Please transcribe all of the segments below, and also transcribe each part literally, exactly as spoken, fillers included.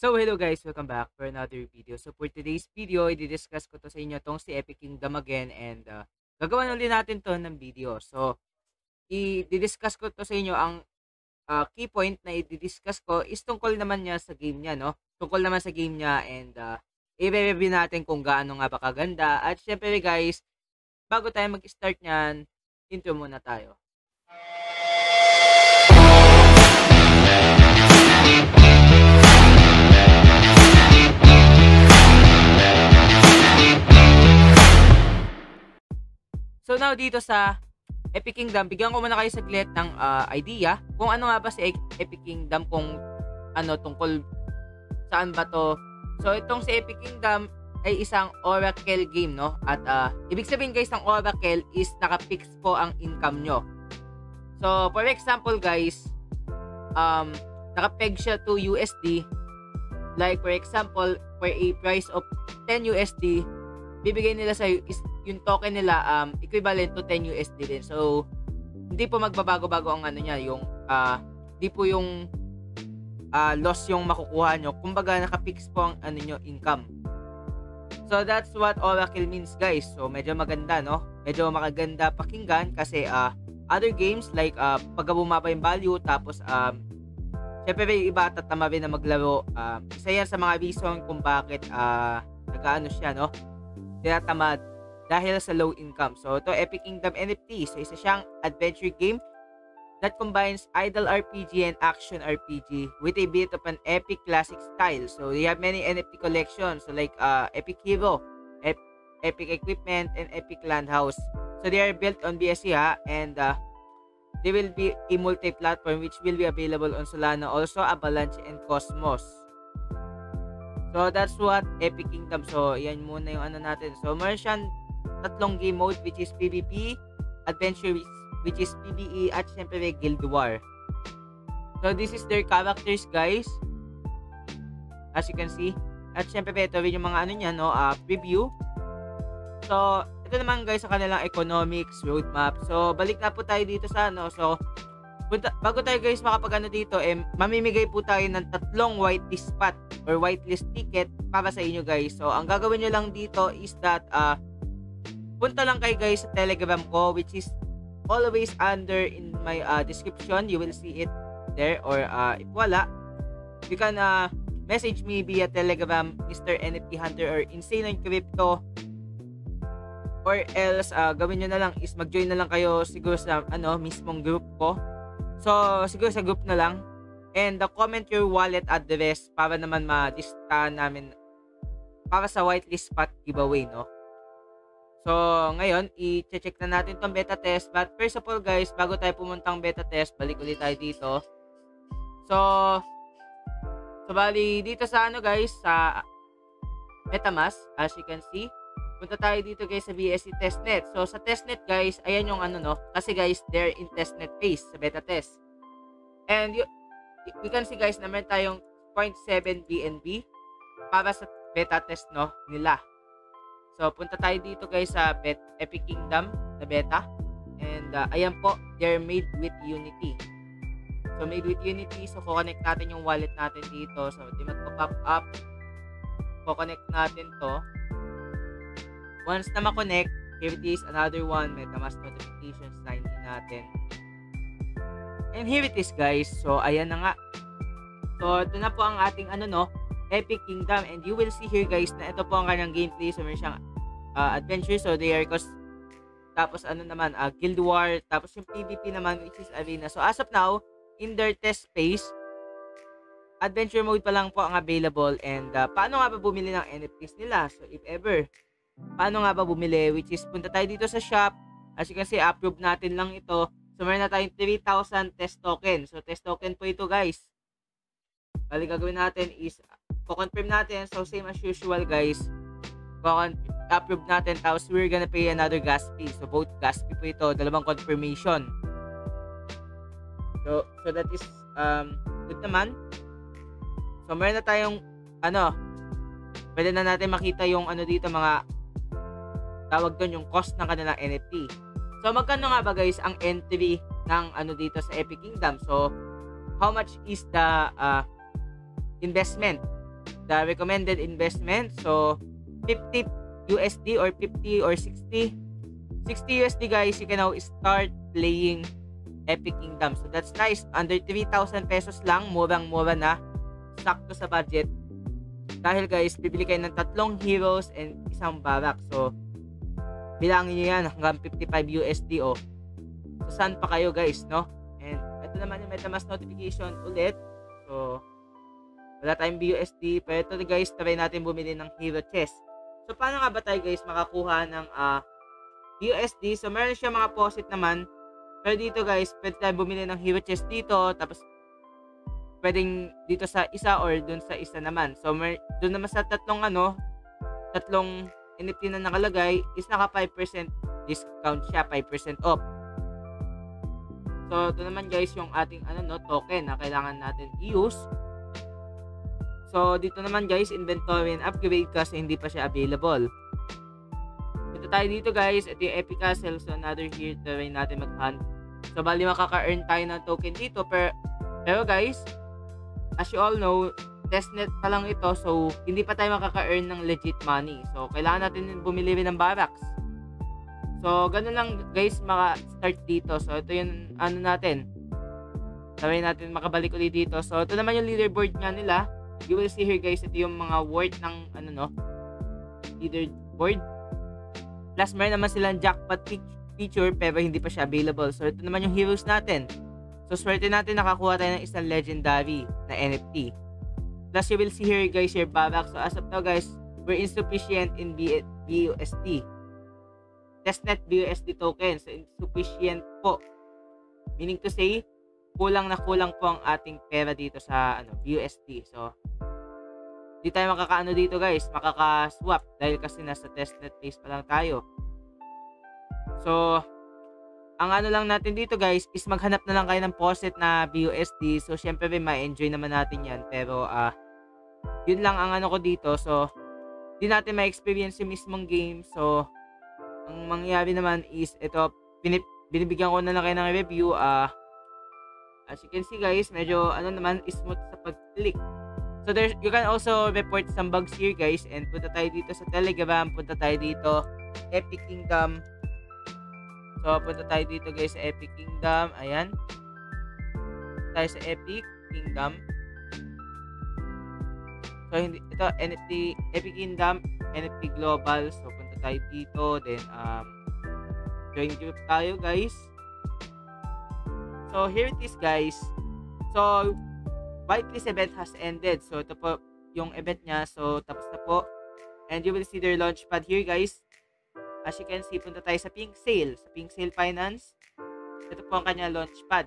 So hello guys, welcome back for another video. So for today's video, i-discuss ko to sa inyo tong si Epic Kingdom again and uh, gagawan ulit natin to ng video. So i-discuss ko to sa inyo ang uh, key point na i-discuss ko is tungkol naman niya sa game niya, no? Tungkol naman sa game niya and uh, i-review natin kung gaano nga ba kaganda. At syempre guys, bago tayo mag-start niyan, intro muna tayo. So now dito sa Epic Kingdom, bigyan ko muna kayo saglit ng uh, idea kung ano nga ba si Epic Kingdom, kung ano tungkol saan ba to. So itong si Epic Kingdom ay isang Oracle game, no? At uh, ibig sabihin guys ng Oracle is naka-fix po ang income nyo. So for example guys, um, naka-peg siya to U S D. Like for example, for a price of ten U S D, bibigay nila sa is yung token nila um equivalent to ten U S D din. So hindi po magbabago-bago ang ano niya, yung uh, hindi po yung uh, loss yung makukuha nyo. Kumbaga naka-fix po ang ano nyo, income. So that's what Oracle means guys. So medyo maganda, no? Medyo makaganda pakinggan kasi uh, other games like uh, pag bumaba yung value tapos um syempre may iba tatama rin na maglaro. Um, isa yan sa mga reason kung bakit uh, nag-ano siya, no? Tinatamad dahil sa low income. So ito Epic Kingdom N F T. So isa siyang adventure game that combines idle R P G and action R P G with a bit of an epic classic style. So they have many N F T collections, so like uh, Epic Hero, Ep Epic Equipment, and Epic Land House. So they are built on B S C ha, and uh, they will be a multi-platform which will be available on Solana, also Avalanche and Cosmos. So that's what Epic Kingdom. So yan muna yung ano natin. So meron siyang tatlong game mode which is PvP, Adventure which is P V E, at syempre Guild War. So this is their characters guys, as you can see. At syempre ito rin yung mga ano niya, no, uh, preview. So ito naman guys sa kanilang economics, roadmap. So balik na po tayo dito sa ano. So punta, bago tayo guys makapag ano dito, eh, mamimigay po tayo ng tatlong whitelist spot or whitelist ticket para sa inyo guys. So ang gagawin nyo lang dito is that uh, punta lang kayo guys sa Telegram ko, which is always under in my uh, description. You will see it there, or uh, if wala, you can uh, message me via Telegram, Mister N F T Hunter or Insane on Crypto, or else uh, gawin nyo na lang is mag-join na lang kayo siguro sa ano mismong group ko. So siguro sa group na lang, and uh, comment your wallet address para naman ma-lista namin para sa whitelist spot giveaway, no? So, ngayon, i-check na natin tong beta test. But first of all guys, bago tayo pumuntang beta test, balik ulit tayo dito. So, so bali dito sa ano guys, sa MetaMask, as you can see, punta tayo dito guys sa B S C testnet. So, sa testnet guys, ayan yung ano, no? Kasi guys, they're in testnet phase sa beta test. And you, you can see guys na meron tayong zero point seven B N B para sa beta test, no, nila. So, punta tayo dito guys sa Bet Epic Kingdom na beta. And uh, ayan po, they're made with Unity. So, made with Unity. So, kukonect natin yung wallet natin dito. So, di magpa-pop up. Kukonect natin to. Once na makonect, here it is, another one. MetaMask notifications, sign in natin. And here it is guys. So, ayan na nga. So, ito na po ang ating ano, no, Epic Kingdom, and you will see here guys na ito po ang kanyang gameplay. So meron siyang uh, adventure, so they are cause, tapos ano naman uh, Guild War, tapos yung PvP naman which is Arena. So as of now, in their test phase, adventure mode pa lang po ang available. And uh, paano nga ba bumili ng N F Ts nila? So if ever, paano nga ba bumili? Which is punta tayo dito sa shop. As you can see, approve natin lang ito. So meron na tayong three thousand test token. So test token po ito guys. Bali gagawin natin is ko-confirm natin. So same as usual guys, ko-approve natin, tapos we're gonna pay another gas fee. So both gas fee po ito, dalawang confirmation. So so that is um good naman. So meron na tayong ano, pwede na natin makita yung ano dito, mga tawag doon yung cost ng kanilang N F T. So magkano nga ba guys ang entry ng ano dito sa Epic Kingdom? So how much is the uh, investment? the recommended investment. So, fifty U S D or fifty or sixty. sixty U S D guys, you can now start playing Epic Kingdom. So, that's nice. Under three thousand pesos lang. Murang-mura na. Sakto sa budget. Dahil guys, bibili kayo ng tatlong heroes and isang barak. So, bilangin nyo yan hanggang fifty-five U S D oh. So, saan pa kayo guys, no? And, ito naman yung MetaMask notification ulit. So, wala tayong B U S D. Pero ito guys, try natin bumili ng hero chest. So, paano nga ba tayo guys makakuha ng uh, B U S D? So, meron siya mga posit naman. Pero dito guys, pwede tayo bumili ng hero chest dito. Tapos, pwedeng dito sa isa or dun sa isa naman. So, mer- dun naman sa tatlong ano, tatlong N F T na nakalagay is naka five percent discount siya, five percent off. So, ito naman guys yung ating ano no, token na kailangan natin i-use. So, dito naman guys, inventory and upgrade kasi hindi pa siya available. Ito tayo dito guys, ito yung Epic Castle. So, another here, try natin mag-hunt. So, bali makaka-earn tayo ng token dito. Pero, pero guys, as you all know, testnet pa lang ito. So, hindi pa tayo makaka-earn ng legit money. So, kailangan natin bumili rin ng barracks. So, ganun lang guys maka-start dito. So, ito yung ano natin. Try natin makabalik ulit dito. So, ito naman yung leaderboard nga nila. You will see here guys, ito yung mga worth ng ano no, leaderboard. Plus, meron naman silang jackpot feature pero hindi pa siya available. So, ito naman yung heroes natin. So, swerte natin nakakuha tayo ng isang legendary na N F T. Plus, you will see here guys your barracks. So, as of now guys, we're insufficient in B U S D. Testnet B U S D token. So, insufficient po. Meaning to say, kulang na kulang po ang ating pera dito sa ano, B U S D. So, di tayo makakaano dito guys, makaka-swap dahil kasi nasa testnet phase pa lang tayo. So, ang ano lang natin dito guys is maghanap na lang kayo ng poset na B U S D. So, syempre ma-enjoy naman natin yan. Pero, ah, uh, yun lang ang ano ko dito. So, di natin ma-experience yung mismong game. So, ang mangyayari naman is ito, binib- binibigyan ko na lang kayo ng review. Ah, uh, as you can see guys, medyo ano naman, smooth sa pag-click. So there, you can also report some bugs here guys. And punta tayo dito sa Telegram, punta tayo dito Epic Kingdom. So punta tayo dito guys sa Epic Kingdom. Ayan, tayo sa Epic Kingdom. So hindi, ito N F T Epic Kingdom, N F T Global. So punta tayo dito, then um join group tayo guys. So, here it is guys. So, Whitelist event has ended. So, ito po yung event niya. So, tapos na po. And you will see their launchpad here guys. As you can see, punta tayo sa Pink Sale. Sa Pink Sale Finance. Ito po ang kanya launchpad.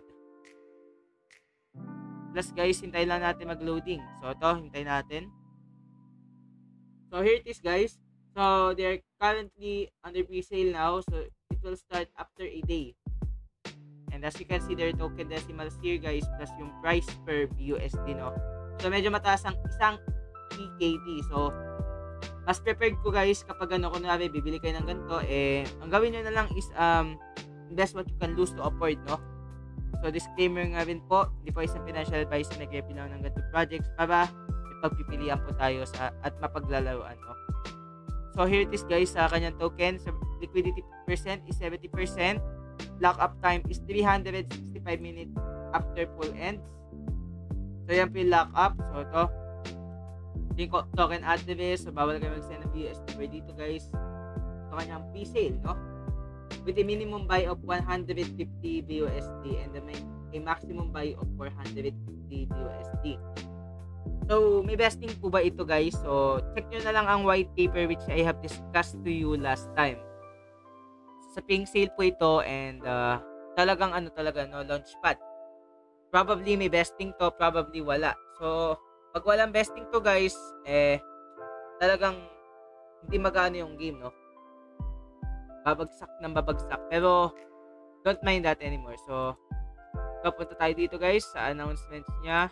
Plus guys, hintayin lang natin mag-loading. So, ito, hintayin natin. So, here it is guys. So, they're currently under pre-sale now. So, it will start after a day. And as you can see, their token decimals here guys, plus yung price per B U S D, no? So, medyo mataas ang isang E K T. So, mas prepared ko guys kapag ano, kunwari, bibili kayo ng ganito, eh, ang gawin nyo na lang is, um, invest what you can lose to afford, no? So, disclaimer nga rin po, hindi po isang financial advice na nag-review ng ganito projects para ipagpipilian po tayo sa, at mapaglalaruan, no? So, here it is guys, sa kanyang token. So, liquidity percent is seventy percent. Lockup time is three hundred sixty-five minutes after full ends. So, yan po yung lockup. So, ito. Yung token address. So, bawal kayo mag-send ng B U S D dito, guys. Ito kanyang pre-sale, no? With a minimum buy of one hundred fifty B U S D and then may a maximum buy of four hundred fifty B U S D. So, may vesting po ba ito, guys? So, check nyo na lang ang white paper which I have discussed to you last time. Sa Pink Sale po ito and uh, talagang ano talaga no, launchpad. Probably may vesting to, probably wala. So, pag walang vesting to guys, eh talagang hindi magano yung game, no? Babagsak ng babagsak. Pero don't mind that anymore. So, punta tayo dito guys sa announcements niya.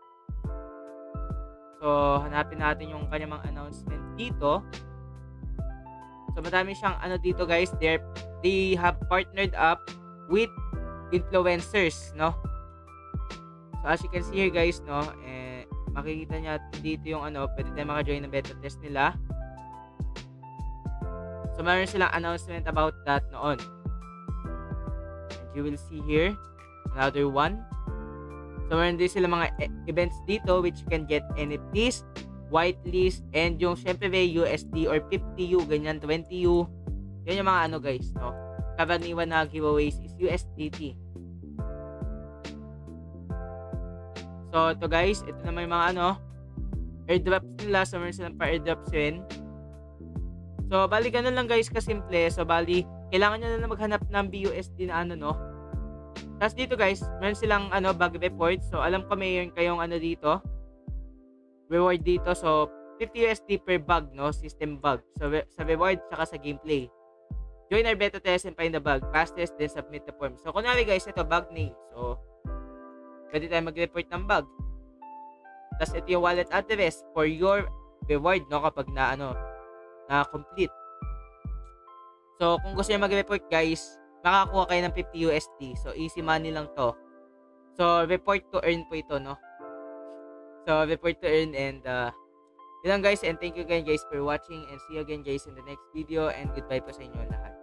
So, hanapin natin yung kanyang mga announcement dito. So, madami siyang ano dito guys. They're, they have partnered up with influencers, no? So, as you can see here guys, no? Eh, makikita niya dito yung ano, pwede tayo maka-join ng beta test nila. So, meron silang announcement about that noon. And you will see here, another one. So, meron din sila mga e- events dito which you can get N F Ts, whitelist, and yung syempre may U S D or fifty U, ganyan, twenty U. Yan yung mga ano guys, no? Karaniwan na giveaways is U S D T. So, ito guys, ito naman yung mga ano, airdrops nila. So, meron silang pa-airdrops yun. So, bali ganun lang guys, kasimple. So, bali, kailangan nyo na maghanap ng B U S D na ano, no? Tapos dito guys, meron silang ano, bug report. So, alam ko mayroon kayong ano dito, reward dito. So, fifty U S D per bug, no? System bug. So, re- sa reward, saka sa gameplay. Join our beta test and find the bug. Pass test, then submit the form. So, kunwari guys, ito, bug name. So, pwede tayo mag-report ng bug. Tapos, ito yung wallet address for your reward, no? Kapag na, ano, na complete. So, kung gusto nyo mag-report guys, makakuha kayo ng fifty U S D. So, easy money lang to. So, report to earn po ito, no? So, report to earn and, uh, yun lang guys, and thank you again guys for watching, and see you again guys in the next video, and goodbye po sa inyo lahat.